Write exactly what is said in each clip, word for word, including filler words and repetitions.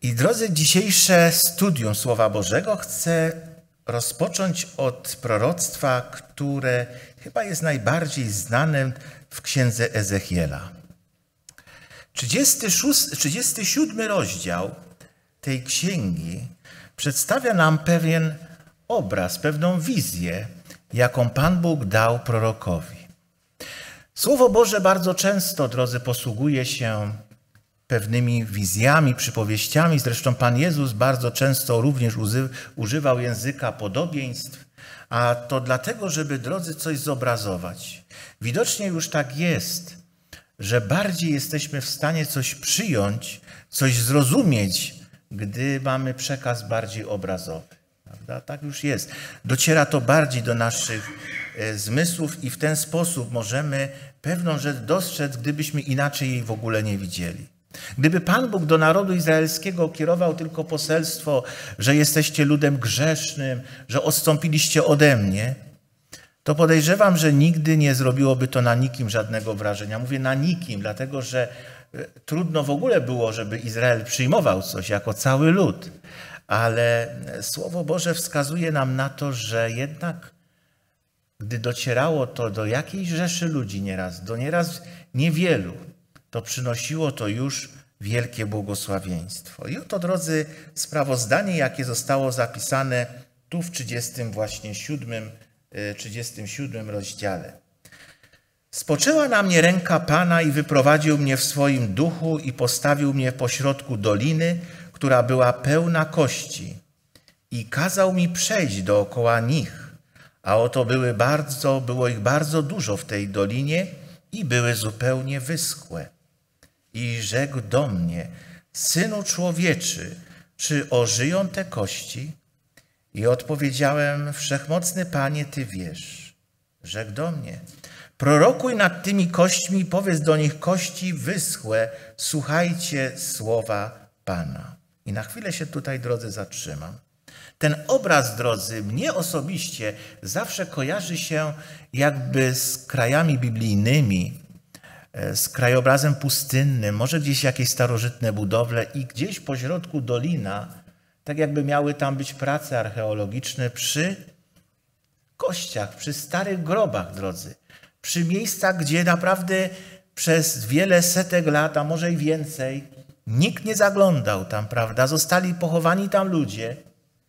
I drodzy, dzisiejsze studium Słowa Bożego chcę rozpocząć od proroctwa, które chyba jest najbardziej znanym w księdze Ezechiela. trzydziesty siódmy rozdział tej księgi przedstawia nam pewien obraz, pewną wizję, jaką Pan Bóg dał prorokowi. Słowo Boże bardzo często, drodzy, posługuje się pewnymi wizjami, przypowieściami. Zresztą Pan Jezus bardzo często również używał języka podobieństw, a to dlatego, żeby, drodzy, coś zobrazować. Widocznie już tak jest, że bardziej jesteśmy w stanie coś przyjąć, coś zrozumieć, gdy mamy przekaz bardziej obrazowy. Prawda? Tak już jest. Dociera to bardziej do naszych e, zmysłów i w ten sposób możemy pewną rzecz dostrzec, gdybyśmy inaczej jej w ogóle nie widzieli. Gdyby Pan Bóg do narodu izraelskiego kierował tylko poselstwo, że jesteście ludem grzesznym, że odstąpiliście ode mnie, to podejrzewam, że nigdy nie zrobiłoby to na nikim żadnego wrażenia. Mówię na nikim, dlatego że trudno w ogóle było, żeby Izrael przyjmował coś jako cały lud. Ale Słowo Boże wskazuje nam na to, że jednak gdy docierało to do jakiejś rzeszy ludzi nieraz, do nieraz niewielu, to przynosiło to już wielkie błogosławieństwo. I oto, drodzy, sprawozdanie, jakie zostało zapisane tu w trzydziestym właśnie siódmym, trzydziestym siódmym rozdziale. Spoczęła na mnie ręka Pana i wyprowadził mnie w swoim duchu i postawił mnie pośrodku doliny, która była pełna kości, i kazał mi przejść dookoła nich, a oto były bardzo, było ich bardzo dużo w tej dolinie i były zupełnie wyschłe. I rzekł do mnie: Synu człowieczy, czy ożyją te kości? I odpowiedziałem: Wszechmocny Panie, Ty wiesz. Rzekł do mnie: Prorokuj nad tymi kośćmi i powiedz do nich: kości wyschłe, słuchajcie słowa Pana. I na chwilę się tutaj, drodzy, zatrzymam. Ten obraz, drodzy, mnie osobiście zawsze kojarzy się jakby z krajami biblijnymi, z krajobrazem pustynnym, może gdzieś jakieś starożytne budowle i gdzieś pośrodku dolina, tak jakby miały tam być prace archeologiczne przy kościach, przy starych grobach, drodzy, przy miejscach, gdzie naprawdę przez wiele setek lat, a może i więcej, nikt nie zaglądał tam, prawda? Zostali pochowani tam ludzie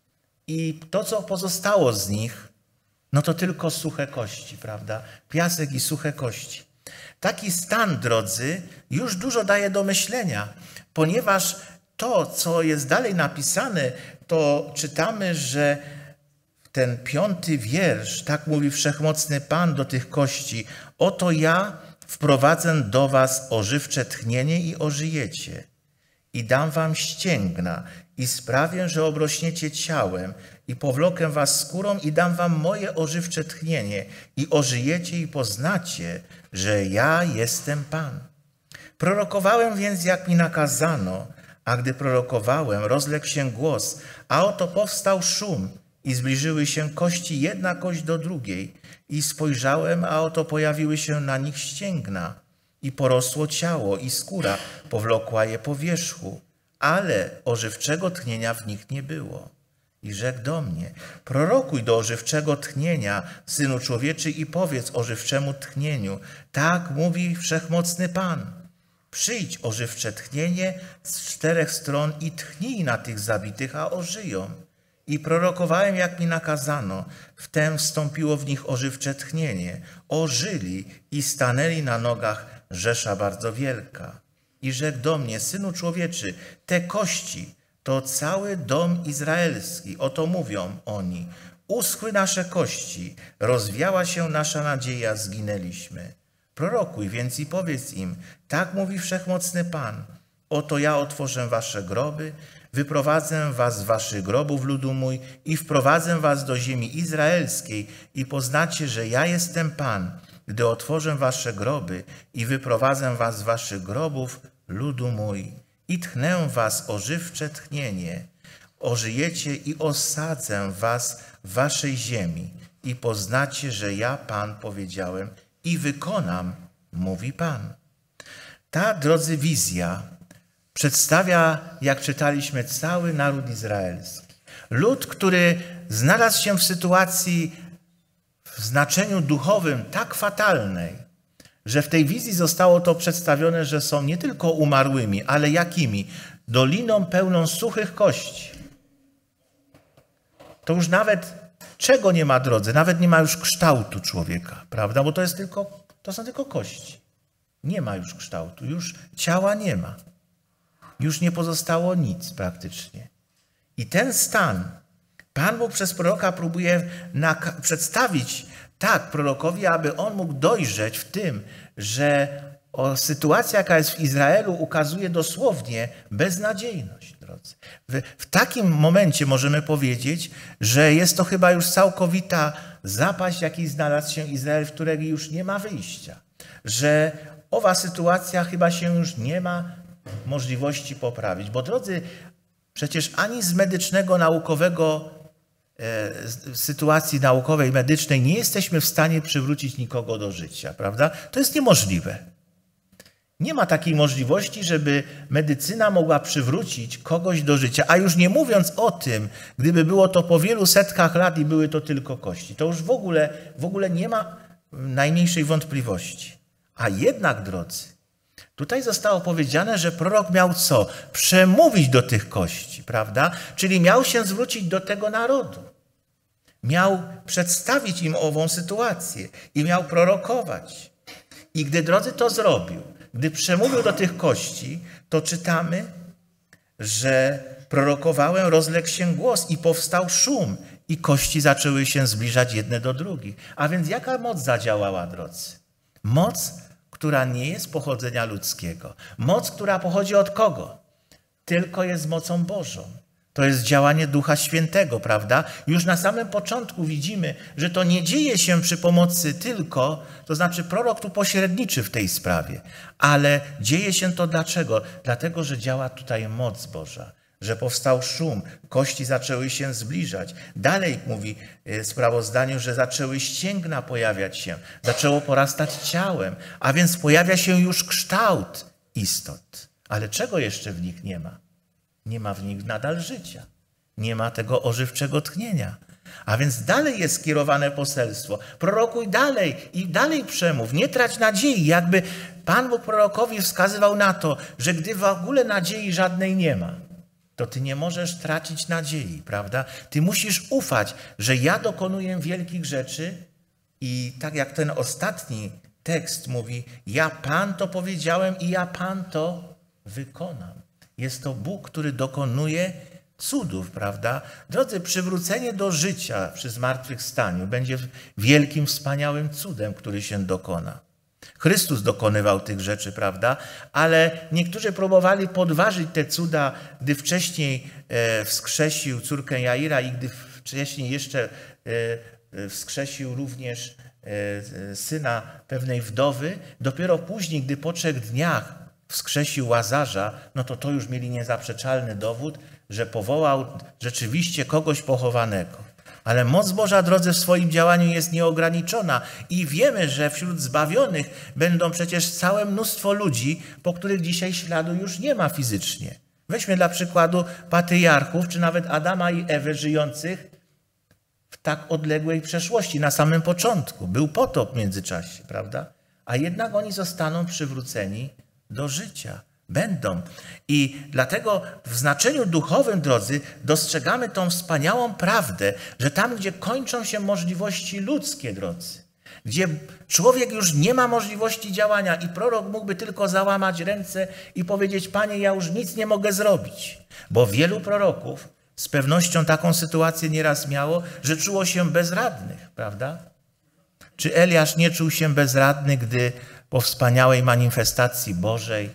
i to, co pozostało z nich, no to tylko suche kości, prawda? Piasek i suche kości. Taki stan, drodzy, już dużo daje do myślenia, ponieważ to, co jest dalej napisane, to czytamy, że ten piąty wiersz, tak mówi Wszechmocny Pan do tych kości: oto ja wprowadzę do was ożywcze tchnienie i ożyjecie. I dam wam ścięgna i sprawię, że obrośniecie ciałem i powlokę was skórą i dam wam moje ożywcze tchnienie i ożyjecie i poznacie, że ja jestem Pan. Prorokowałem więc, jak mi nakazano, a gdy prorokowałem, rozległ się głos, a oto powstał szum i zbliżyły się kości jedna kość do drugiej i spojrzałem, a oto pojawiły się na nich ścięgna i porosło ciało i skóra powlokła je po wierzchu, ale ożywczego tchnienia w nich nie było. I rzekł do mnie: prorokuj do ożywczego tchnienia, Synu człowieczy, i powiedz ożywczemu tchnieniu: tak mówi Wszechmocny Pan. Przyjdź ożywcze tchnienie z czterech stron i tchnij na tych zabitych, a ożyją. I prorokowałem, jak mi nakazano. Wtem wstąpiło w nich ożywcze tchnienie. Ożyli i stanęli na nogach rzesza bardzo wielka. I rzekł do mnie: Synu człowieczy, te kości to cały dom izraelski. Oto mówią oni: uschły nasze kości, rozwiała się nasza nadzieja, zginęliśmy. Prorokuj więc i powiedz im: tak mówi Wszechmocny Pan. Oto ja otworzę wasze groby, wyprowadzę was z waszych grobów, ludu mój, i wprowadzę was do ziemi izraelskiej i poznacie, że ja jestem Pan, gdy otworzę wasze groby i wyprowadzę was z waszych grobów, ludu mój, i tchnę was ożywcze tchnienie. Ożyjecie i osadzę was w waszej ziemi i poznacie, że ja Pan powiedziałem i wykonam, mówi Pan. Ta, drodzy, wizja przedstawia, jak czytaliśmy, cały naród izraelski. Lud, który znalazł się w sytuacji w znaczeniu duchowym tak fatalnej, że w tej wizji zostało to przedstawione, że są nie tylko umarłymi, ale jakimi? Doliną pełną suchych kości. To już nawet czego nie ma, drodzy? Nawet nie ma już kształtu człowieka, prawda? Bo to jest tylko, to są tylko kości. Nie ma już kształtu, już ciała nie ma. Już nie pozostało nic praktycznie. I ten stan Pan Bóg przez proroka próbuje przedstawić tak prorokowi, aby on mógł dojrzeć w tym, że o sytuacja, jaka jest w Izraelu, ukazuje dosłownie beznadziejność, drodzy. W, w takim momencie możemy powiedzieć, że jest to chyba już całkowita zapaść, w jakiej znalazł się Izrael, w której już nie ma wyjścia. Że owa sytuacja chyba się już nie ma możliwości poprawić. Bo drodzy, przecież ani z medycznego, naukowego e, sytuacji naukowej, medycznej nie jesteśmy w stanie przywrócić nikogo do życia, prawda? To jest niemożliwe. Nie ma takiej możliwości, żeby medycyna mogła przywrócić kogoś do życia. A już nie mówiąc o tym, gdyby było to po wielu setkach lat i były to tylko kości. To już w ogóle, w ogóle nie ma najmniejszej wątpliwości. A jednak, drodzy, tutaj zostało powiedziane, że prorok miał co? Przemówić do tych kości, prawda? Czyli miał się zwrócić do tego narodu. Miał przedstawić im ową sytuację i miał prorokować. I gdy, drodzy, to zrobił, gdy przemówił do tych kości, to czytamy, że prorokowałem, rozległ się głos i powstał szum i kości zaczęły się zbliżać jedne do drugich. A więc jaka moc zadziałała, drodzy? Moc, która nie jest pochodzenia ludzkiego. Moc, która pochodzi od kogo? Tylko jest mocą Bożą. To jest działanie Ducha Świętego, prawda? Już na samym początku widzimy, że to nie dzieje się przy pomocy tylko, to znaczy prorok tu pośredniczy w tej sprawie, ale dzieje się to dlaczego? Dlatego, że działa tutaj moc Boża, że powstał szum, kości zaczęły się zbliżać. Dalej mówi w sprawozdaniu, że zaczęły ścięgna pojawiać się, zaczęło porastać ciałem, a więc pojawia się już kształt istot. Ale czego jeszcze w nich nie ma? Nie ma w nich nadal życia. Nie ma tego ożywczego tchnienia. A więc dalej jest skierowane poselstwo. Prorokuj dalej i dalej przemów. Nie trać nadziei. Jakby Pan Bóg prorokowi wskazywał na to, że gdy w ogóle nadziei żadnej nie ma, to ty nie możesz tracić nadziei, prawda? Ty musisz ufać, że ja dokonuję wielkich rzeczy i tak jak ten ostatni tekst mówi, ja Pan to powiedziałem i ja Pan to wykonam. Jest to Bóg, który dokonuje cudów, prawda? Drodzy, przywrócenie do życia przy zmartwychwstaniu będzie wielkim, wspaniałym cudem, który się dokona. Chrystus dokonywał tych rzeczy, prawda? Ale niektórzy próbowali podważyć te cuda, gdy wcześniej e, wskrzesił córkę Jaira i gdy wcześniej jeszcze e, wskrzesił również e, syna pewnej wdowy. Dopiero później, gdy po trzech dniach wskrzesił Łazarza, no to to już mieli niezaprzeczalny dowód, że powołał rzeczywiście kogoś pochowanego. Ale moc Boża, drodzy, w swoim działaniu jest nieograniczona i wiemy, że wśród zbawionych będą przecież całe mnóstwo ludzi, po których dzisiaj śladu już nie ma fizycznie. Weźmy dla przykładu patriarchów, czy nawet Adama i Ewę żyjących w tak odległej przeszłości, na samym początku. Był potop w międzyczasie, prawda? A jednak oni zostaną przywróceni do życia. Będą. I dlatego w znaczeniu duchowym, drodzy, dostrzegamy tą wspaniałą prawdę, że tam, gdzie kończą się możliwości ludzkie, drodzy, gdzie człowiek już nie ma możliwości działania i prorok mógłby tylko załamać ręce i powiedzieć, Panie, ja już nic nie mogę zrobić. Bo wielu proroków z pewnością taką sytuację nieraz miało, że czuło się bezradnych, prawda? Czy Eliasz nie czuł się bezradny, gdy po wspaniałej manifestacji Bożej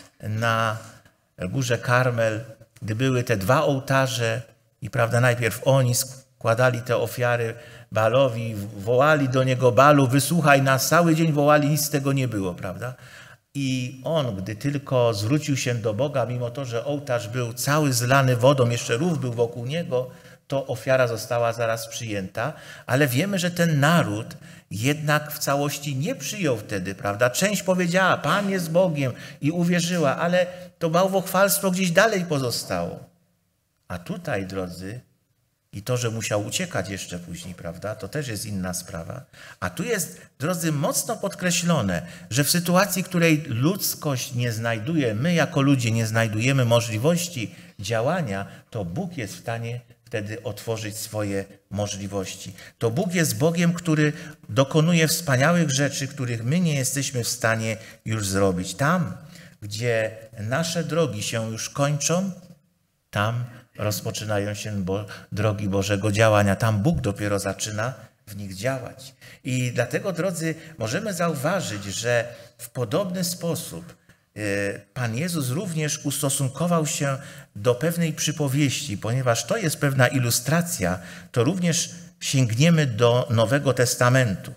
na górze Karmel, gdy były te dwa ołtarze i prawda, najpierw oni składali te ofiary Baalowi, wołali do niego, Baalu, wysłuchaj nas, cały dzień wołali, nic z tego nie było, prawda? I on, gdy tylko zwrócił się do Boga, mimo to, że ołtarz był cały zlany wodą, jeszcze rów był wokół niego, to ofiara została zaraz przyjęta, ale wiemy, że ten naród jednak w całości nie przyjął wtedy, prawda? Część powiedziała, Pan jest Bogiem i uwierzyła, ale to bałwochwalstwo gdzieś dalej pozostało. A tutaj, drodzy, i to, że musiał uciekać jeszcze później, prawda, to też jest inna sprawa. A tu jest, drodzy, mocno podkreślone, że w sytuacji, w której ludzkość nie znajduje, my jako ludzie nie znajdujemy możliwości działania, to Bóg jest w stanie wtedy otworzyć swoje możliwości. To Bóg jest Bogiem, który dokonuje wspaniałych rzeczy, których my nie jesteśmy w stanie już zrobić. Tam, gdzie nasze drogi się już kończą, tam rozpoczynają się bo, drogi Bożego działania. Tam Bóg dopiero zaczyna w nich działać. I dlatego, drodzy, możemy zauważyć, że w podobny sposób Pan Jezus również ustosunkował się do pewnej przypowieści, ponieważ to jest pewna ilustracja, to również sięgniemy do Nowego Testamentu.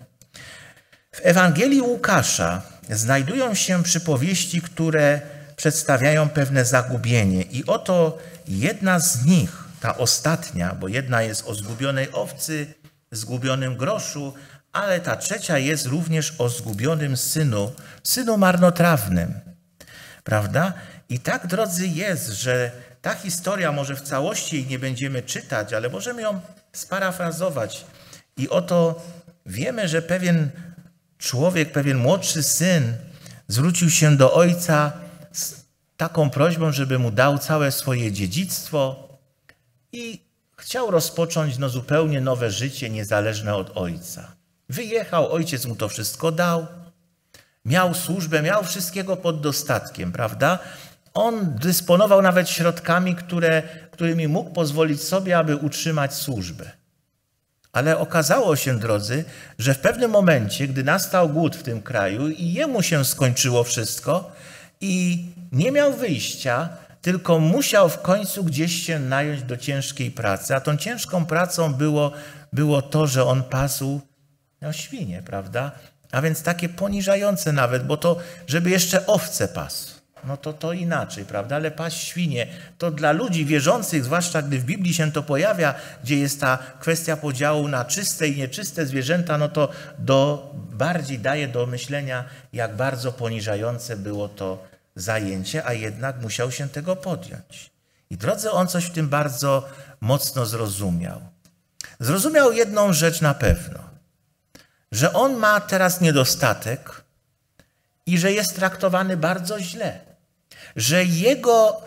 W Ewangelii Łukasza znajdują się przypowieści, które przedstawiają pewne zagubienie. I oto jedna z nich, ta ostatnia, bo jedna jest o zgubionej owcy, zgubionym groszu, ale ta trzecia jest również o zgubionym synu, synu marnotrawnym. Prawda? I tak, drodzy, jest, że ta historia, może w całości jej nie będziemy czytać, ale możemy ją sparafrazować. I oto wiemy, że pewien człowiek, pewien młodszy syn zwrócił się do ojca z taką prośbą, żeby mu dał całe swoje dziedzictwo i chciał rozpocząć no, zupełnie nowe życie, niezależne od ojca. Wyjechał, ojciec mu to wszystko dał. Miał służbę, miał wszystkiego pod dostatkiem, prawda? On dysponował nawet środkami, które, którymi mógł pozwolić sobie, aby utrzymać służbę. Ale okazało się, drodzy, że w pewnym momencie, gdy nastał głód w tym kraju i jemu się skończyło wszystko i nie miał wyjścia, tylko musiał w końcu gdzieś się nająć do ciężkiej pracy. A tą ciężką pracą było, było to, że on pasł no, świnie, prawda? A więc takie poniżające nawet, bo to, żeby jeszcze owce pasł, no to to inaczej, prawda? Ale paść świnie, to dla ludzi wierzących, zwłaszcza gdy w Biblii się to pojawia, gdzie jest ta kwestia podziału na czyste i nieczyste zwierzęta, no to do, bardziej daje do myślenia, jak bardzo poniżające było to zajęcie, a jednak musiał się tego podjąć. I drodzy, on coś w tym bardzo mocno zrozumiał. Zrozumiał jedną rzecz na pewno, że on ma teraz niedostatek i że jest traktowany bardzo źle, że jego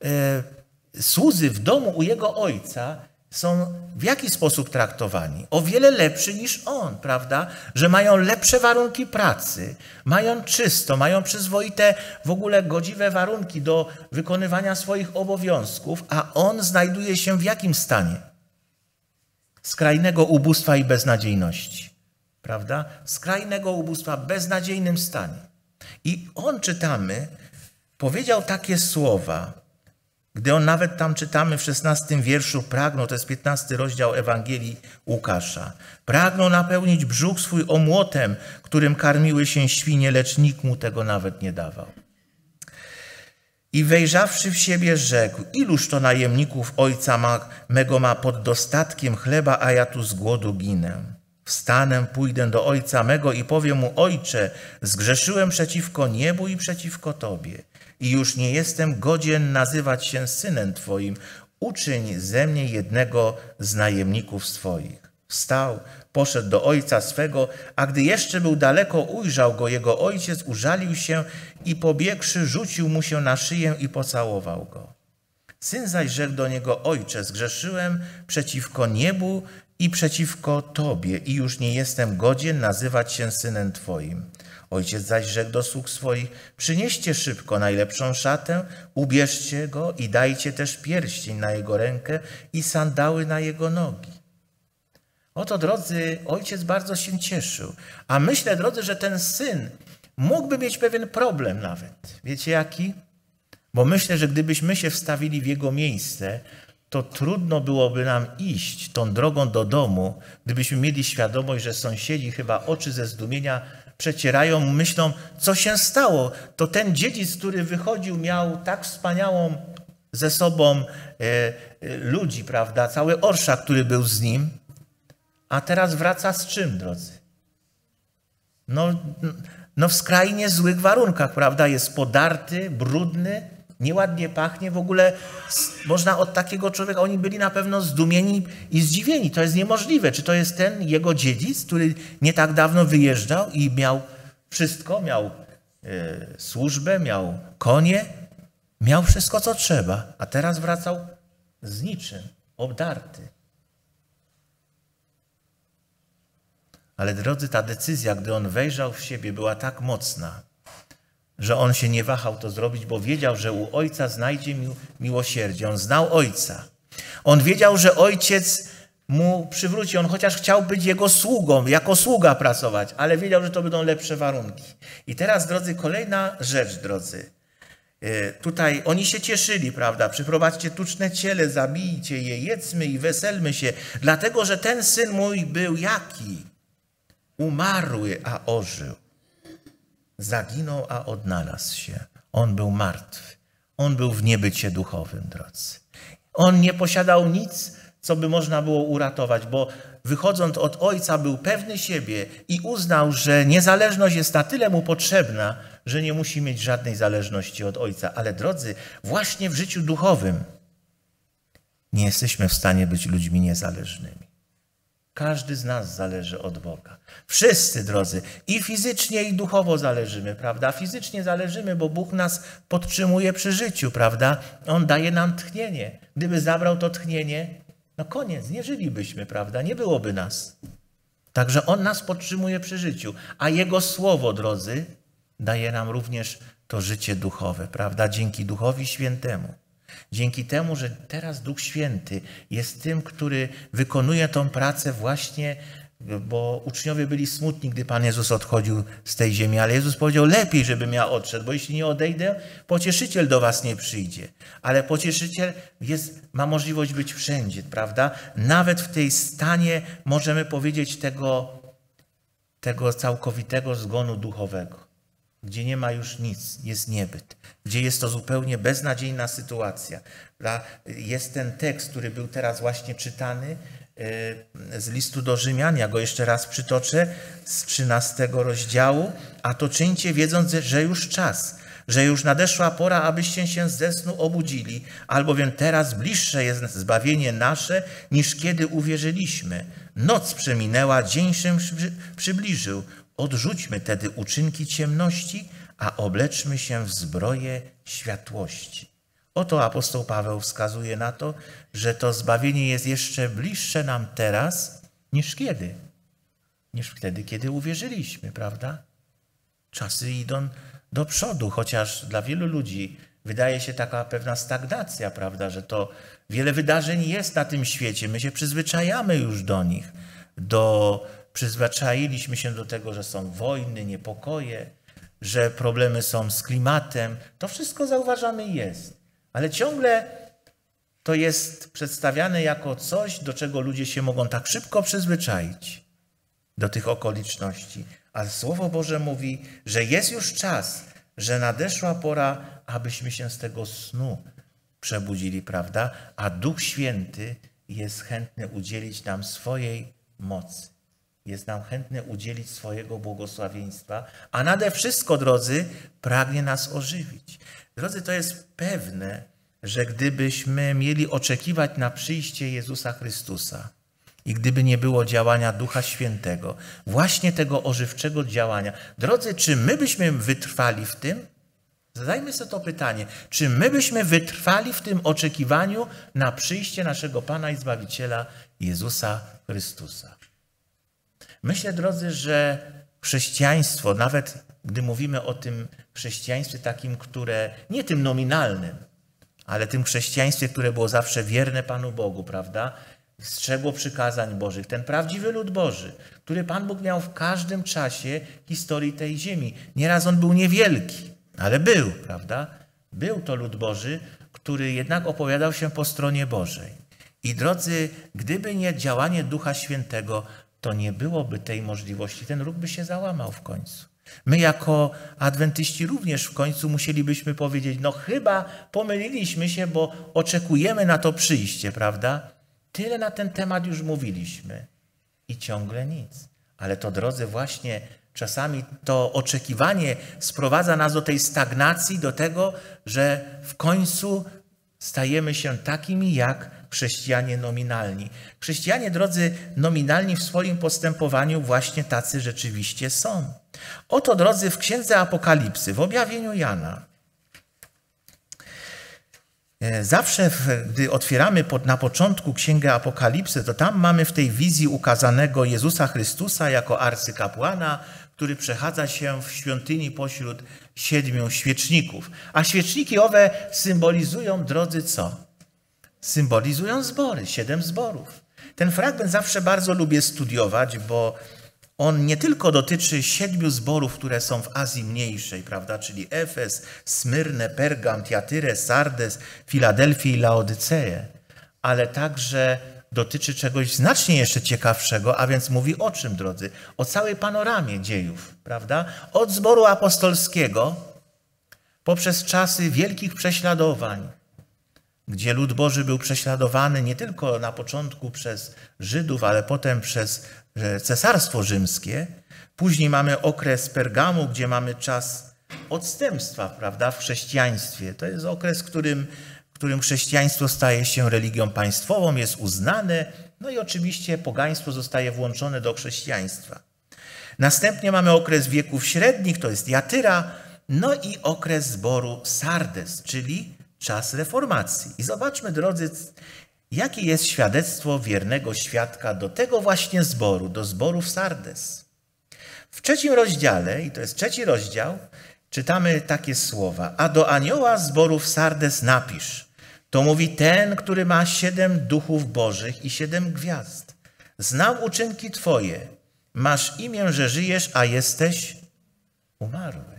e, słudzy w domu u jego ojca są w jaki sposób traktowani? O wiele lepszy niż on, prawda? Że mają lepsze warunki pracy, mają czysto, mają przyzwoite, w ogóle godziwe warunki do wykonywania swoich obowiązków, a on znajduje się w jakim stanie? Skrajnego ubóstwa i beznadziejności. Prawda? Skrajnego ubóstwa, beznadziejnym stanie. I on, czytamy, powiedział takie słowa, gdy on nawet tam czytamy w szesnastym wierszu, pragnął, to jest piętnasty rozdział Ewangelii Łukasza, pragnął napełnić brzuch swój omłotem, którym karmiły się świnie, lecz nikt mu tego nawet nie dawał. I wejrzawszy w siebie rzekł, iluż to najemników ojca ma, mego ma pod dostatkiem chleba, a ja tu z głodu ginę. Wstanę, pójdę do ojca mego i powiem mu, ojcze, zgrzeszyłem przeciwko niebu i przeciwko Tobie i już nie jestem godzien nazywać się synem Twoim. Uczyń ze mnie jednego z najemników swoich. Wstał, poszedł do ojca swego, a gdy jeszcze był daleko, ujrzał go jego ojciec, użalił się i pobiegłszy, rzucił mu się na szyję i pocałował go. Syn zaś rzekł do niego, ojcze, zgrzeszyłem przeciwko niebu i przeciwko Tobie i już nie jestem godzien nazywać się synem Twoim. Ojciec zaś rzekł do sług swoich, przynieście szybko najlepszą szatę, ubierzcie go i dajcie też pierścień na jego rękę i sandały na jego nogi. Oto, drodzy, ojciec bardzo się cieszył. A myślę, drodzy, że ten syn mógłby mieć pewien problem nawet. Wiecie jaki? Bo myślę, że gdybyśmy się wstawili w jego miejsce, to trudno byłoby nam iść tą drogą do domu, gdybyśmy mieli świadomość, że sąsiedzi chyba oczy ze zdumienia przecierają, myślą, co się stało. To ten dziedzic, który wychodził, miał tak wspaniałą ze sobą ludzi, prawda, cały orszak, który był z nim, a teraz wraca z czym, drodzy? No, no w skrajnie złych warunkach, prawda, jest podarty, brudny, nieładnie pachnie, w ogóle można od takiego człowieka, oni byli na pewno zdumieni i zdziwieni, to jest niemożliwe, czy to jest ten jego dziedzic, który nie tak dawno wyjeżdżał i miał wszystko, miał y, służbę, miał konie, miał wszystko, co trzeba, a teraz wracał z niczym, obdarty. Ale drodzy, ta decyzja, gdy on wejrzał w siebie, była tak mocna, że on się nie wahał to zrobić, bo wiedział, że u Ojca znajdzie miłosierdzie. On znał Ojca. On wiedział, że Ojciec mu przywróci. On chociaż chciał być Jego sługą, jako sługa pracować, ale wiedział, że to będą lepsze warunki. I teraz, drodzy, kolejna rzecz, drodzy. Tutaj oni się cieszyli, prawda? Przyprowadźcie tuczne ciele, zabijcie je, jedzmy i weselmy się, dlatego, że ten syn mój był jaki? Umarły, a ożył. Zaginął, a odnalazł się. On był martwy. On był w niebycie duchowym, drodzy. On nie posiadał nic, co by można było uratować, bo wychodząc od Ojca był pewny siebie i uznał, że niezależność jest na tyle mu potrzebna, że nie musi mieć żadnej zależności od Ojca. Ale drodzy, właśnie w życiu duchowym nie jesteśmy w stanie być ludźmi niezależnymi. Każdy z nas zależy od Boga. Wszyscy, drodzy, i fizycznie, i duchowo zależymy, prawda? Fizycznie zależymy, bo Bóg nas podtrzymuje przy życiu, prawda? On daje nam tchnienie. Gdyby zabrał to tchnienie, no koniec, nie żylibyśmy, prawda? Nie byłoby nas. Także On nas podtrzymuje przy życiu, a Jego Słowo, drodzy, daje nam również to życie duchowe, prawda? Dzięki Duchowi Świętemu. Dzięki temu, że teraz Duch Święty jest tym, który wykonuje tą pracę właśnie, bo uczniowie byli smutni, gdy Pan Jezus odchodził z tej ziemi, ale Jezus powiedział, lepiej, żebym ja odszedł, bo jeśli nie odejdę, Pocieszyciel do was nie przyjdzie. Ale Pocieszyciel jest, ma możliwość być wszędzie, prawda? Nawet w tej stanie możemy powiedzieć tego, tego całkowitego zgonu duchowego, gdzie nie ma już nic, jest niebyt, gdzie jest to zupełnie beznadziejna sytuacja. Jest ten tekst, który był teraz właśnie czytany z listu do Rzymian, ja go jeszcze raz przytoczę, z trzynastego rozdziału, a to czyńcie wiedząc, że już czas, że już nadeszła pora, abyście się ze snu obudzili, albowiem teraz bliższe jest zbawienie nasze, niż kiedy uwierzyliśmy. Noc przeminęła, dzień się przybliżył. Odrzućmy tedy uczynki ciemności, a obleczmy się w zbroję światłości. Oto apostoł Paweł wskazuje na to, że to zbawienie jest jeszcze bliższe nam teraz niż kiedy? Niż wtedy, kiedy uwierzyliśmy, prawda? Czasy idą do przodu, chociaż dla wielu ludzi wydaje się taka pewna stagnacja, prawda, że to wiele wydarzeń jest na tym świecie. My się przyzwyczajamy już do nich, do Przyzwyczailiśmy się do tego, że są wojny, niepokoje, że problemy są z klimatem. To wszystko zauważamy jest. Ale ciągle to jest przedstawiane jako coś, do czego ludzie się mogą tak szybko przyzwyczaić. Do tych okoliczności. A Słowo Boże mówi, że jest już czas, że nadeszła pora, abyśmy się z tego snu przebudzili, prawda? A Duch Święty jest chętny udzielić nam swojej mocy. Jest nam chętny udzielić swojego błogosławieństwa, a nade wszystko, drodzy, pragnie nas ożywić. Drodzy, to jest pewne, że gdybyśmy mieli oczekiwać na przyjście Jezusa Chrystusa i gdyby nie było działania Ducha Świętego, właśnie tego ożywczego działania, drodzy, czy my byśmy wytrwali w tym? Zadajmy sobie to pytanie, czy my byśmy wytrwali w tym oczekiwaniu na przyjście naszego Pana i Zbawiciela Jezusa Chrystusa? Myślę, drodzy, że chrześcijaństwo, nawet gdy mówimy o tym chrześcijaństwie takim, które nie tym nominalnym, ale tym chrześcijaństwie, które było zawsze wierne Panu Bogu, prawda? Strzegło przykazań Bożych. Ten prawdziwy lud Boży, który Pan Bóg miał w każdym czasie historii tej ziemi. Nieraz on był niewielki, ale był, prawda? Był to lud Boży, który jednak opowiadał się po stronie Bożej. I drodzy, gdyby nie działanie Ducha Świętego, to nie byłoby tej możliwości. Ten róg by się załamał w końcu. My jako adwentyści również w końcu musielibyśmy powiedzieć, no chyba pomyliliśmy się, bo oczekujemy na to przyjście, prawda? Tyle na ten temat już mówiliśmy i ciągle nic. Ale to, drodzy, właśnie czasami to oczekiwanie sprowadza nas do tej stagnacji, do tego, że w końcu stajemy się takimi jak chrześcijanie nominalni. Chrześcijanie, drodzy, nominalni w swoim postępowaniu właśnie tacy rzeczywiście są. Oto, drodzy, w Księdze Apokalipsy, w objawieniu Jana, zawsze, gdy otwieramy pod, na początku Księgę Apokalipsy, to tam mamy w tej wizji ukazanego Jezusa Chrystusa jako arcykapłana, który przechadza się w świątyni pośród siedmiu świeczników. A świeczniki owe symbolizują, drodzy, co? Symbolizują zbory, siedem zborów. Ten fragment zawsze bardzo lubię studiować, bo on nie tylko dotyczy siedmiu zborów, które są w Azji Mniejszej, prawda, czyli Efes, Smyrnę, Pergam, Tiatyrę, Sardes, Filadelfię i Laodyceę, ale także dotyczy czegoś znacznie jeszcze ciekawszego, a więc mówi o czym, drodzy? O całej panoramie dziejów, prawda? Od zboru apostolskiego poprzez czasy wielkich prześladowań, gdzie lud Boży był prześladowany nie tylko na początku przez Żydów, ale potem przez Cesarstwo Rzymskie. Później mamy okres Pergamu, gdzie mamy czas odstępstwa, prawda, w chrześcijaństwie. To jest okres, w którym, w którym chrześcijaństwo staje się religią państwową, jest uznane, no i oczywiście pogaństwo zostaje włączone do chrześcijaństwa. Następnie mamy okres wieków średnich, to jest Jatyra, no i okres zboru Sardes, czyli czas reformacji. I zobaczmy, drodzy, jakie jest świadectwo wiernego świadka do tego właśnie zboru, do zboru w Sardes. W trzecim rozdziale, i to jest trzeci rozdział, czytamy takie słowa. A do anioła zboru w Sardes napisz. To mówi ten, który ma siedem duchów bożych i siedem gwiazd. Znam uczynki twoje. Masz imię, że żyjesz, a jesteś umarły.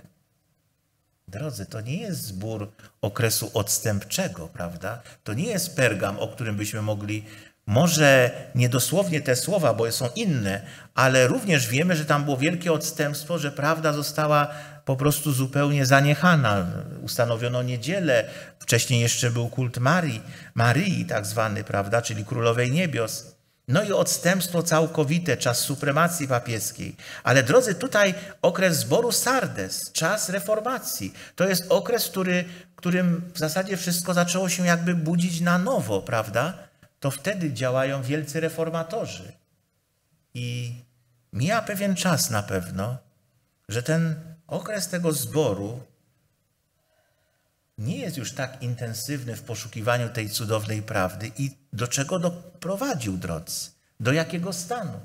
Drodzy, to nie jest zbór okresu odstępczego, prawda? To nie jest Pergam, o którym byśmy mogli, może niedosłownie te słowa, bo są inne, ale również wiemy, że tam było wielkie odstępstwo, że prawda została po prostu zupełnie zaniechana. Ustanowiono niedzielę, wcześniej jeszcze był kult Marii, Maryi tak zwany, prawda, czyli Królowej Niebios. No i odstępstwo całkowite, czas supremacji papieskiej. Ale drodzy, tutaj okres zboru Sardes, czas reformacji. To jest okres, który, którym w zasadzie wszystko zaczęło się jakby budzić na nowo, prawda? To wtedy działają wielcy reformatorzy. I mija pewien czas na pewno, że ten okres tego zboru nie jest już tak intensywny w poszukiwaniu tej cudownej prawdy. I do czego doprowadził, drodzy? Do jakiego stanu?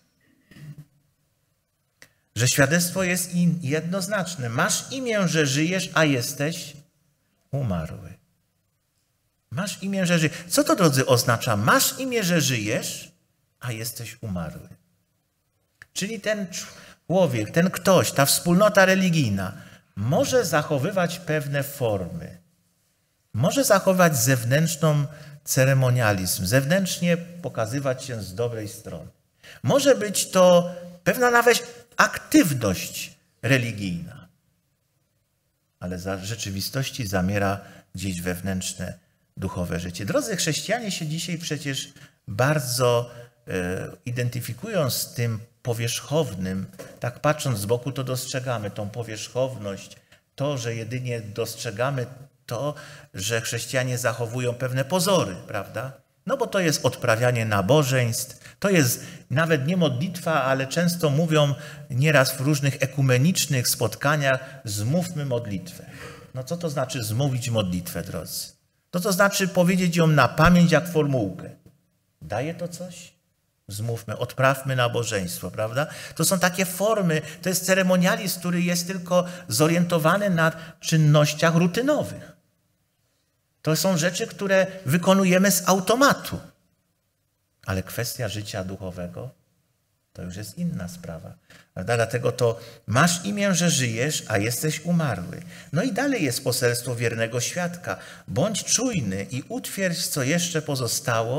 Że świadectwo jest jednoznaczne. Masz imię, że żyjesz, a jesteś umarły. Masz imię, że żyjesz. Co to, drodzy, oznacza? Masz imię, że żyjesz, a jesteś umarły. Czyli ten człowiek, ten ktoś, ta wspólnota religijna może zachowywać pewne formy. Może zachować zewnętrzną ceremonializm, zewnętrznie pokazywać się z dobrej strony. Może być to pewna nawet aktywność religijna, ale za rzeczywistości zamiera gdzieś wewnętrzne, duchowe życie. Drodzy chrześcijanie się dzisiaj przecież bardzo e, identyfikują z tym powierzchownym. Tak patrząc z boku, to dostrzegamy tą powierzchowność, to, że jedynie dostrzegamy to, że chrześcijanie zachowują pewne pozory, prawda? No bo to jest odprawianie nabożeństw, to jest nawet nie modlitwa, ale często mówią nieraz w różnych ekumenicznych spotkaniach, zmówmy modlitwę. No co to znaczy zmówić modlitwę, drodzy? To to znaczy powiedzieć ją na pamięć jak formułkę. Daje to coś? Zmówmy, odprawmy nabożeństwo, prawda? To są takie formy, to jest ceremonializm, który jest tylko zorientowany na czynnościach rutynowych. To są rzeczy, które wykonujemy z automatu. Ale kwestia życia duchowego to już jest inna sprawa. Prawda? Dlatego to masz imię, że żyjesz, a jesteś umarły. No i dalej jest poselstwo wiernego świadka. Bądź czujny i utwierdź, co jeszcze pozostało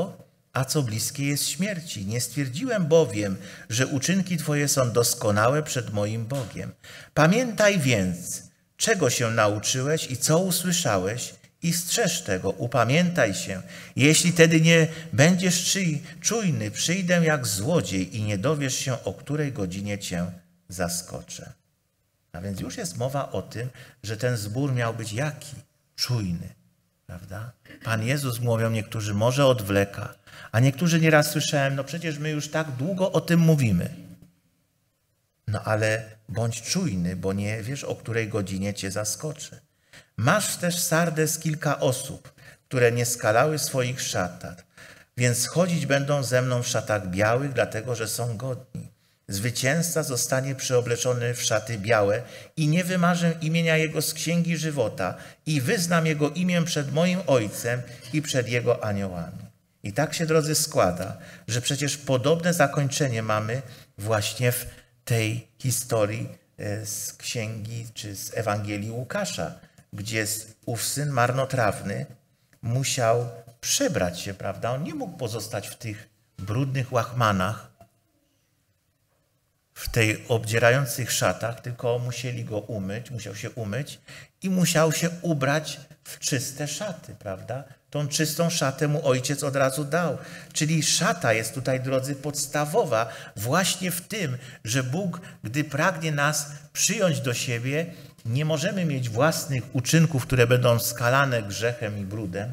a co bliskie jest śmierci. Nie stwierdziłem bowiem, że uczynki Twoje są doskonałe przed moim Bogiem. Pamiętaj więc, czego się nauczyłeś i co usłyszałeś, i strzeż tego, upamiętaj się. Jeśli tedy nie będziesz czujny, przyjdę jak złodziej i nie dowiesz się, o której godzinie cię zaskoczę. A więc już jest mowa o tym, że ten zbór miał być jaki? Czujny, prawda? Pan Jezus, mówią niektórzy, może odwleka, a niektórzy nieraz słyszałem, no przecież my już tak długo o tym mówimy. No ale bądź czujny, bo nie wiesz, o której godzinie cię zaskoczy. Masz też Sardes kilka osób, które nie skalały swoich szat, więc chodzić będą ze mną w szatach białych, dlatego że są godni. Zwycięzca zostanie przeobleczony w szaty białe i nie wymarzę imienia jego z księgi żywota i wyznam jego imię przed moim Ojcem i przed jego aniołami. I tak się, drodzy, składa, że przecież podobne zakończenie mamy właśnie w tej historii z księgi czy z Ewangelii Łukasza, gdzie ów syn marnotrawny musiał przebrać się, prawda? On nie mógł pozostać w tych brudnych łachmanach, w tej obdzierających szatach, tylko musieli go umyć, musiał się umyć i musiał się ubrać w czyste szaty, prawda? Tą czystą szatę mu ojciec od razu dał. Czyli szata jest tutaj, drodzy, podstawowa właśnie w tym, że Bóg, gdy pragnie nas przyjąć do siebie, nie możemy mieć własnych uczynków, które będą skalane grzechem i brudem.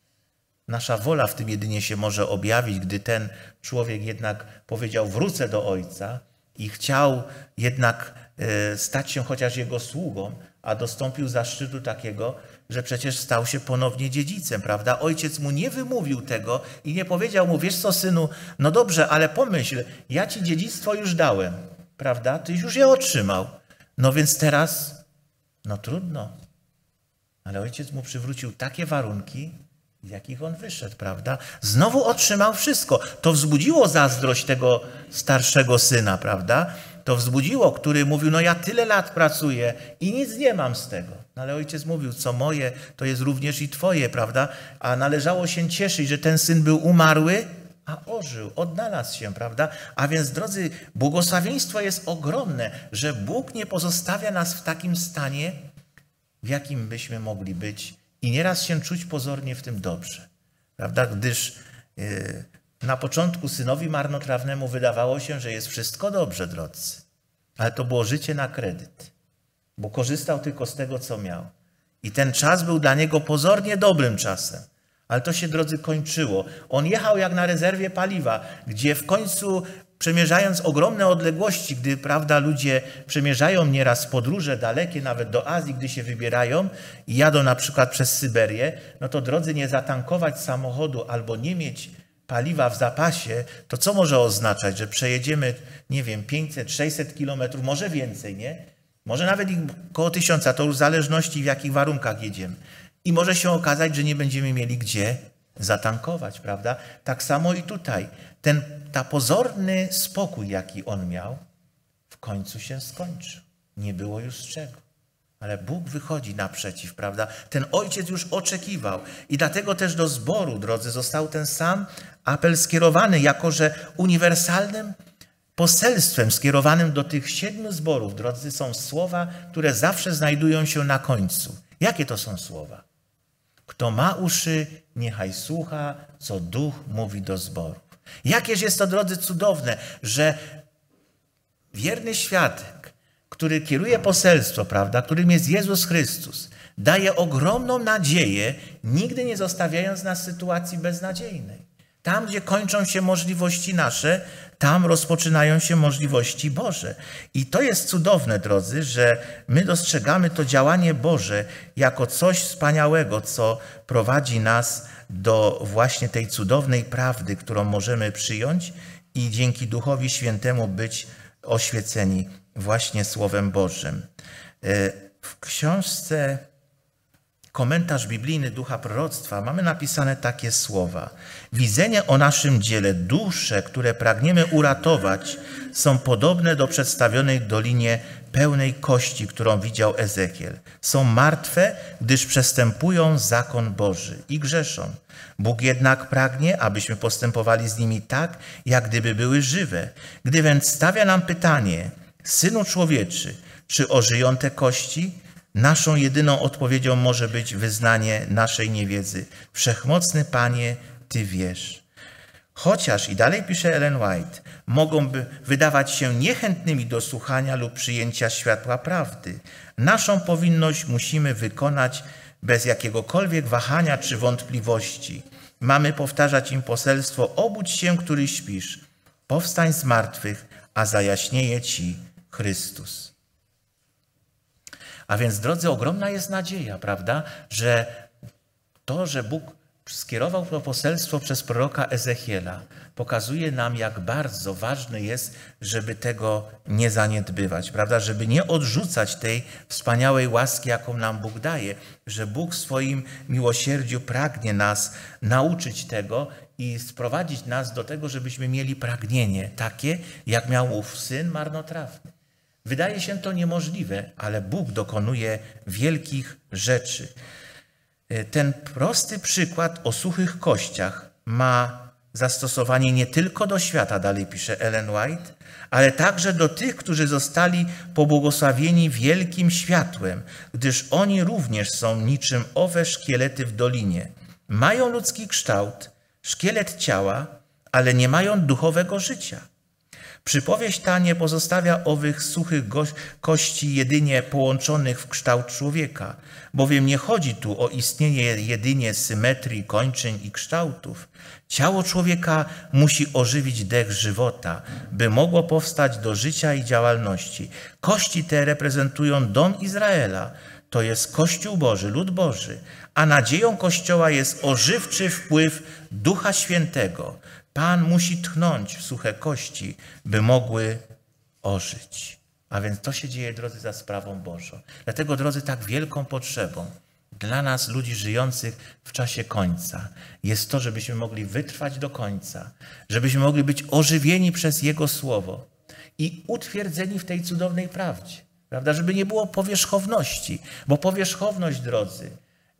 Nasza wola w tym jedynie się może objawić, gdy ten człowiek jednak powiedział: wrócę do Ojca i chciał jednak stać się chociaż Jego sługą, a dostąpił zaszczytu takiego, że przecież stał się ponownie dziedzicem, prawda? Ojciec mu nie wymówił tego i nie powiedział mu: wiesz co, synu, no dobrze, ale pomyśl, ja ci dziedzictwo już dałem, prawda? Tyś już je otrzymał. No więc teraz, no trudno. Ale ojciec mu przywrócił takie warunki, z jakich on wyszedł, prawda? Znowu otrzymał wszystko. To wzbudziło zazdrość tego starszego syna, prawda? To wzbudziło, który mówił: no ja tyle lat pracuję i nic nie mam z tego. No ale ojciec mówił: co moje, to jest również i twoje, prawda? A należało się cieszyć, że ten syn był umarły, a ożył, odnalazł się, prawda? A więc, drodzy, błogosławieństwo jest ogromne, że Bóg nie pozostawia nas w takim stanie, w jakim byśmy mogli być i nieraz się czuć pozornie w tym dobrze, prawda? Gdyż yy, na początku synowi marnotrawnemu wydawało się, że jest wszystko dobrze, drodzy. Ale to było życie na kredyt, bo korzystał tylko z tego, co miał. I ten czas był dla niego pozornie dobrym czasem. Ale to się, drodzy, kończyło. On jechał jak na rezerwie paliwa, gdzie w końcu, przemierzając ogromne odległości, gdy, prawda, ludzie przemierzają nieraz podróże dalekie, nawet do Azji, gdy się wybierają i jadą na przykład przez Syberię, no to, drodzy, nie zatankować samochodu albo nie mieć paliwa w zapasie, to co może oznaczać, że przejedziemy, nie wiem, pięćset, sześćset kilometrów, może więcej, nie? Może nawet koło tysiąca, to już w zależności, w jakich warunkach jedziemy. I może się okazać, że nie będziemy mieli gdzie zatankować, prawda? Tak samo i tutaj. Ten ta pozorny spokój, jaki on miał, w końcu się skończył. Nie było już z czego. Ale Bóg wychodzi naprzeciw, prawda? Ten ojciec już oczekiwał. I dlatego też do zboru, drodzy, został ten sam apel skierowany, jako że uniwersalnym poselstwem skierowanym do tych siedmiu zborów, drodzy, są słowa, które zawsze znajdują się na końcu. Jakie to są słowa? Kto ma uszy, niechaj słucha, co Duch mówi do zborów. Jakież jest to, drodzy, cudowne, że wierny świadek, który kieruje poselstwo, prawda, którym jest Jezus Chrystus, daje ogromną nadzieję, nigdy nie zostawiając nas w sytuacji beznadziejnej. Tam, gdzie kończą się możliwości nasze, tam rozpoczynają się możliwości Boże. I to jest cudowne, drodzy, że my dostrzegamy to działanie Boże jako coś wspaniałego, co prowadzi nas do właśnie tej cudownej prawdy, którą możemy przyjąć i dzięki Duchowi Świętemu być oświeceni właśnie Słowem Bożym. W książce komentarz biblijny Ducha Proroctwa mamy napisane takie słowa. Widzenie o naszym dziele, dusze, które pragniemy uratować, są podobne do przedstawionej dolinie pełnej kości, którą widział Ezechiel. Są martwe, gdyż przestępują zakon Boży i grzeszą. Bóg jednak pragnie, abyśmy postępowali z nimi tak, jak gdyby były żywe. Gdy więc stawia nam pytanie, Synu człowieczy, czy ożyją te kości? Naszą jedyną odpowiedzią może być wyznanie naszej niewiedzy. Wszechmocny Panie, Ty wiesz. Chociaż, i dalej pisze Ellen White, mogą by wydawać się niechętnymi do słuchania lub przyjęcia światła prawdy, naszą powinność musimy wykonać bez jakiegokolwiek wahania czy wątpliwości. Mamy powtarzać im poselstwo: obudź się, który śpisz, powstań z martwych, a zajaśnieje Ci Chrystus. A więc, drodzy, ogromna jest nadzieja, prawda, że to, że Bóg skierował to poselstwo przez proroka Ezechiela, pokazuje nam, jak bardzo ważne jest, żeby tego nie zaniedbywać, prawda, żeby nie odrzucać tej wspaniałej łaski, jaką nam Bóg daje, że Bóg w swoim miłosierdziu pragnie nas nauczyć tego i sprowadzić nas do tego, żebyśmy mieli pragnienie takie, jak miał ów syn marnotrawny. Wydaje się to niemożliwe, ale Bóg dokonuje wielkich rzeczy. Ten prosty przykład o suchych kościach ma zastosowanie nie tylko do świata, dalej pisze Ellen White, ale także do tych, którzy zostali pobłogosławieni wielkim światłem, gdyż oni również są niczym owe szkielety w dolinie. Mają ludzki kształt, szkielet ciała, ale nie mają duchowego życia. Przypowieść ta nie pozostawia owych suchych kości jedynie połączonych w kształt człowieka, bowiem nie chodzi tu o istnienie jedynie symetrii kończyn i kształtów. Ciało człowieka musi ożywić dech żywota, by mogło powstać do życia i działalności. Kości te reprezentują dom Izraela, to jest Kościół Boży, lud Boży, a nadzieją Kościoła jest ożywczy wpływ Ducha Świętego. Pan musi tchnąć w suche kości, by mogły ożyć. A więc to się dzieje, drodzy, za sprawą Bożą. Dlatego, drodzy, tak wielką potrzebą dla nas, ludzi żyjących w czasie końca, jest to, żebyśmy mogli wytrwać do końca, żebyśmy mogli być ożywieni przez Jego Słowo i utwierdzeni w tej cudownej prawdzie, prawda? Żeby nie było powierzchowności, bo powierzchowność, drodzy,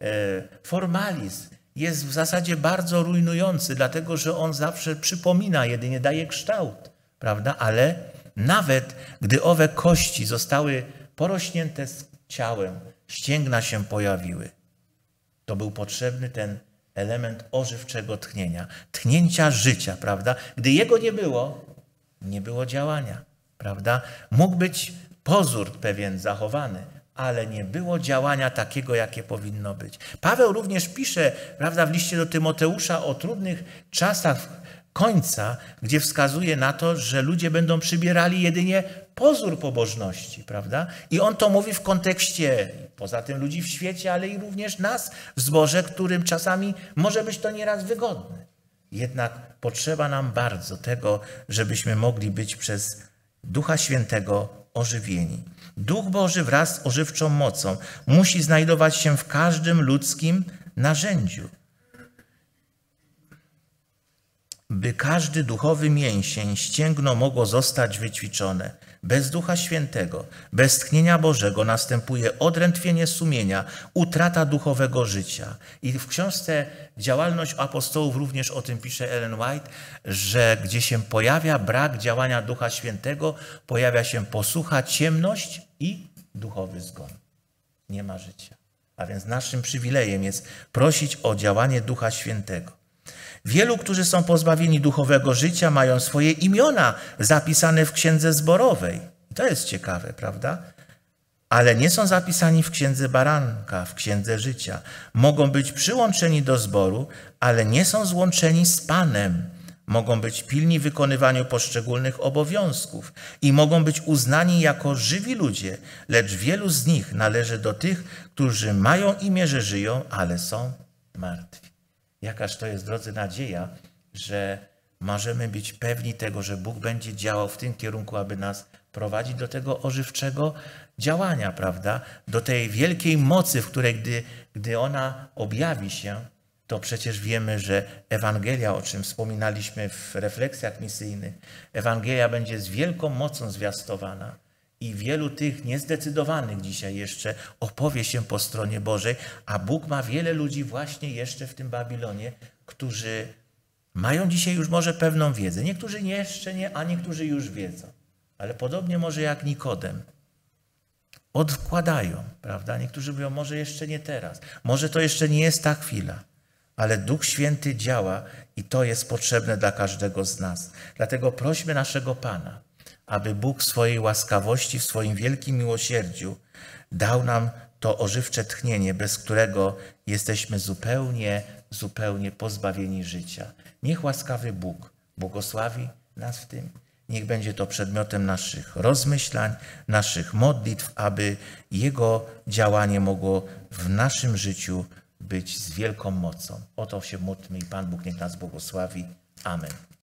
formalizm, jest w zasadzie bardzo rujnujący, dlatego że on zawsze przypomina, jedynie daje kształt, prawda? Ale nawet gdy owe kości zostały porośnięte z ciałem, ścięgna się pojawiły, to był potrzebny ten element ożywczego tchnienia, tchnięcia życia, prawda? Gdy jego nie było, nie było działania, prawda? Mógł być pozór pewien zachowany, ale nie było działania takiego, jakie powinno być. Paweł również pisze, prawda, w liście do Tymoteusza o trudnych czasach końca, gdzie wskazuje na to, że ludzie będą przybierali jedynie pozór pobożności, prawda? I on to mówi w kontekście poza tym ludzi w świecie, ale i również nas w zborze, którym czasami może być to nieraz wygodne. Jednak potrzeba nam bardzo tego, żebyśmy mogli być przez Ducha Świętego ożywieni. Duch Boży wraz z ożywczą mocą musi znajdować się w każdym ludzkim narzędziu, by każdy duchowy mięsień, ścięgno mogło zostać wyćwiczone. Bez Ducha Świętego, bez tchnienia Bożego następuje odrętwienie sumienia, utrata duchowego życia. I w książce Działalność apostołów również o tym pisze Ellen White, że gdzie się pojawia brak działania Ducha Świętego, pojawia się posłucha, ciemność i duchowy zgon. Nie ma życia. A więc naszym przywilejem jest prosić o działanie Ducha Świętego. Wielu, którzy są pozbawieni duchowego życia, mają swoje imiona zapisane w księdze zborowej. To jest ciekawe, prawda? Ale nie są zapisani w księdze baranka, w księdze życia. Mogą być przyłączeni do zboru, ale nie są złączeni z Panem. Mogą być pilni w wykonywaniu poszczególnych obowiązków i mogą być uznani jako żywi ludzie, lecz wielu z nich należy do tych, którzy mają imię, że żyją, ale są martwi. Jakaż to jest, drodzy, nadzieja, że możemy być pewni tego, że Bóg będzie działał w tym kierunku, aby nas prowadzić do tego ożywczego działania, prawda? Do tej wielkiej mocy, w której gdy, gdy ona objawi się, to przecież wiemy, że Ewangelia, o czym wspominaliśmy w refleksjach misyjnych, Ewangelia będzie z wielką mocą zwiastowana i wielu tych niezdecydowanych dzisiaj jeszcze opowie się po stronie Bożej, a Bóg ma wiele ludzi właśnie jeszcze w tym Babilonie, którzy mają dzisiaj już może pewną wiedzę. Niektórzy jeszcze nie, a niektórzy już wiedzą. Ale podobnie może jak Nikodem. Odkładają, prawda? Niektórzy mówią, może jeszcze nie teraz. Może to jeszcze nie jest ta chwila. Ale Duch Święty działa i to jest potrzebne dla każdego z nas. Dlatego prośmy naszego Pana, aby Bóg w swojej łaskawości, w swoim wielkim miłosierdziu dał nam to ożywcze tchnienie, bez którego jesteśmy zupełnie, zupełnie pozbawieni życia. Niech łaskawy Bóg błogosławi nas w tym. Niech będzie to przedmiotem naszych rozmyślań, naszych modlitw, aby Jego działanie mogło w naszym życiu być z wielką mocą. O to się módlmy i Pan Bóg niech nas błogosławi. Amen.